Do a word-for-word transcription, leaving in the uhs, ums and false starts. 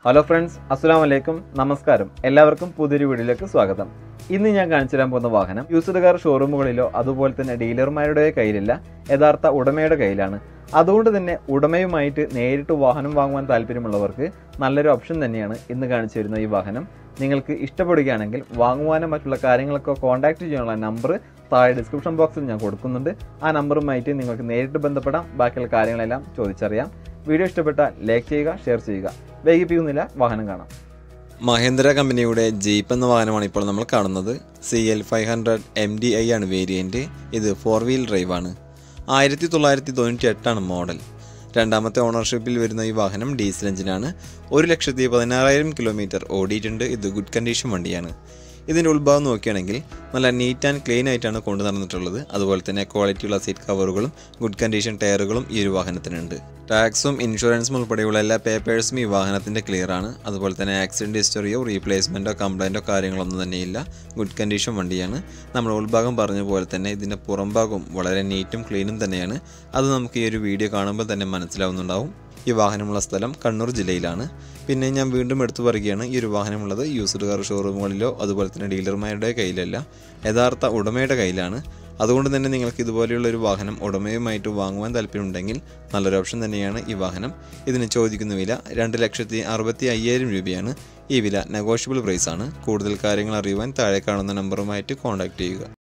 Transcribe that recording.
Hello friends, അസ്സലാമു അലൈക്കും, നമസ്കാരം. എല്ലാവർക്കും പുതിയൊരു വീഡിയോയിലേക്ക് സ്വാഗതം. ഇന്ന് ഞാൻ കാണിച്ചു തരാൻ പോകുന്ന വാഹനം യൂസ്ഡ് കാർ ഷോറൂമുകളിലോ അതുപോലെ തന്നെ ഡീലർമാരുടെ കയ്യിലില്ല, യഥാർത്ഥ ഉടമയുടെ കയ്യിലാണ്. അതുകൊണ്ട് തന്നെ ഉടമയുമായിട്ട് നേരിട്ട് വാഹനം വാങ്ങുവാൻ താല്പര്യമുള്ളവർക്ക് നല്ലൊരു ഓപ്ഷൻ തന്നെയാണ് ഇന്ന് കാണിച്ചു തരുന്ന ഈ വാഹനം. നിങ്ങൾക്ക് ഇഷ്ടപ്പെടുകയാണെങ്കിൽ വാങ്ങുവാനും മറ്റുള്ള കാര്യങ്ങളൊക്കെ കോൺടാക്ട് ചെയ്യാനുള്ള നമ്പർ താഴെ ഡിസ്ക്രിപ്ഷൻ ബോക്സിൽ ഞാൻ കൊടുക്കുന്നുണ്ട്. ആ നമ്പറുമായിട്ട് നിങ്ങൾക്ക് നേരിട്ട് ബന്ധപ്പെടാം, ബാക്കിയുള്ള കാര്യങ്ങളെല്ലാം ചോദിച്ചറിയാം. വീഡിയോ ഇഷ്ടപ്പെട്ടാൽ ലൈക്ക് ചെയ്യുക, ഷെയർ ചെയ്യുക. വൈകിപ്പിക്കുന്നില്ല, വാഹനം കാണാം. മഹേന്ദ്ര കമ്പനിയുടെ ജീപ്പ് എന്ന വാഹനമാണ് ഇപ്പോൾ നമ്മൾ കാണുന്നത്. C L five hundred M D I ആണ് വേരിയൻറ്റ്. ഇത് ഫോർ വീൽ ഡ്രൈവ് ആണ്. ആയിരത്തി തൊള്ളായിരത്തി തൊണ്ണൂറ്റി എട്ടാണ് മോഡൽ. രണ്ടാമത്തെ ഓണർഷിപ്പിൽ വരുന്ന ഈ വാഹനം ഡീസൽ എഞ്ചിനാണ്. ഒരു ലക്ഷത്തി പതിനാറായിരം കിലോമീറ്റർ ഓടിയിട്ടുണ്ട്. ഇത് ഗുഡ് കണ്ടീഷൻ വണ്ടിയാണ്. ഇതിൻ്റെ ഉൾഭാഗം നോക്കുകയാണെങ്കിൽ നല്ല നീറ്റ് ആൻഡ് ക്ലീൻ ആയിട്ടാണ് കൊണ്ടു നടന്നിട്ടുള്ളത്. അതുപോലെ തന്നെ ക്വാളിറ്റിയുള്ള സീറ്റ് കവറുകളും ഗുഡ് കണ്ടീഷൻ ടയറുകളും ഈ ഒരു വാഹനത്തിനുണ്ട്. ടാക്സും ഇൻഷുറൻസും ഉൾപ്പെടെയുള്ള എല്ലാ പേപ്പേഴ്സും ഈ വാഹനത്തിൻ്റെ ക്ലിയർ ആണ്. അതുപോലെ തന്നെ ആക്സിഡൻറ്റ് ഹിസ്റ്ററിയോ റീപ്ലേസ്മെൻറ്റോ കംപ്ലൈൻറ്റോ കാര്യങ്ങളൊന്നും തന്നെയില്ല. ഗുഡ് കണ്ടീഷൻ വണ്ടിയാണ്. നമ്മൾ ഉൾഭാഗം പറഞ്ഞ പോലെ തന്നെ ഇതിൻ്റെ പുറംഭാഗവും വളരെ നീറ്റും ക്ലീനും തന്നെയാണ്. അത് നമുക്ക് ഈ ഒരു വീഡിയോ കാണുമ്പോൾ തന്നെ മനസ്സിലാവുന്നുണ്ടാവും. ഈ വാഹനമുള്ള സ്ഥലം കണ്ണൂർ ജില്ലയിലാണ്. പിന്നെ ഞാൻ വീണ്ടും എടുത്തു പറയുകയാണ്, ഈ ഒരു വാഹനമുള്ളത് യൂസ്ഡ് കാർ ഷോറൂമുകളിലോ അതുപോലെ തന്നെ ഡീലർമാരുടെ കയ്യിലല്ല, യഥാർത്ഥ ഉടമയുടെ കയ്യിലാണ്. അതുകൊണ്ട് തന്നെ നിങ്ങൾക്ക് ഇതുപോലെയുള്ള ഒരു വാഹനം ഉടമയുമായിട്ട് വാങ്ങുവാൻ താല്പര്യമുണ്ടെങ്കിൽ നല്ലൊരു ഓപ്ഷൻ തന്നെയാണ് ഈ വാഹനം. ഇതിന് ചോദിക്കുന്ന വില രണ്ട് ലക്ഷത്തി അറുപത്തി അയ്യായിരം രൂപയാണ്. ഈ വില നെഗോഷ്യബിൾ പ്രൈസാണ്. കൂടുതൽ കാര്യങ്ങൾ അറിയുവാൻ താഴെ കാണുന്ന നമ്പറുമായിട്ട് കോൺടാക്റ്റ് ചെയ്യുക.